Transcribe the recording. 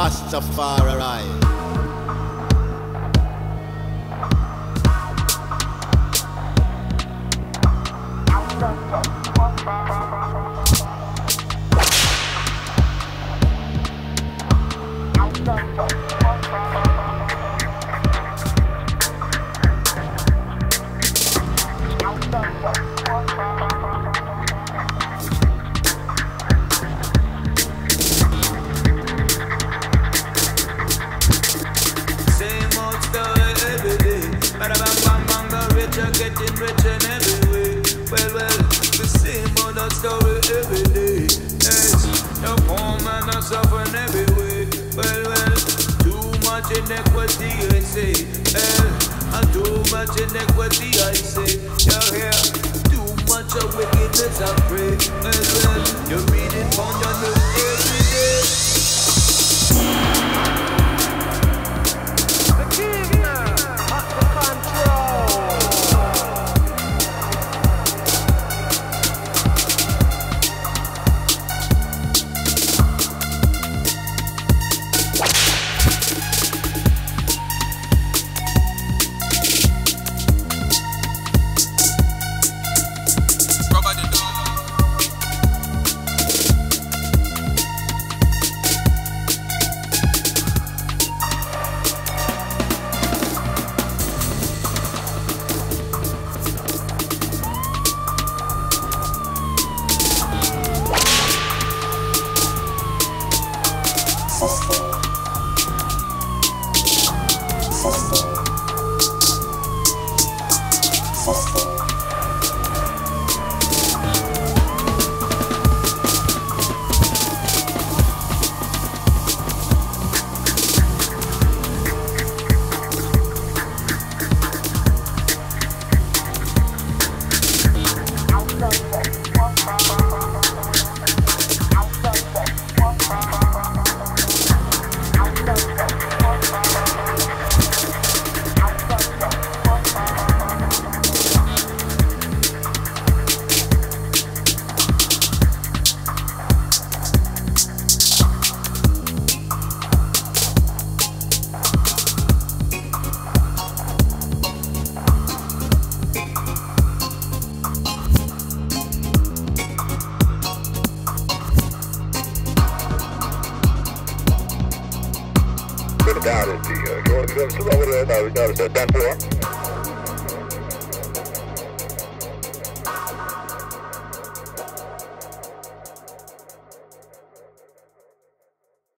Rastafari. Getting rich in every way. Well, the same old story every day. Yes, the poor man are suffering every way. Well, too much inequity, I say. And too much inequity, I say. Yeah, too much of wickedness, I pray. Well, you read it on your news every day. The king at the control. Down at the, you want to go over there? No, we got it at 10-4.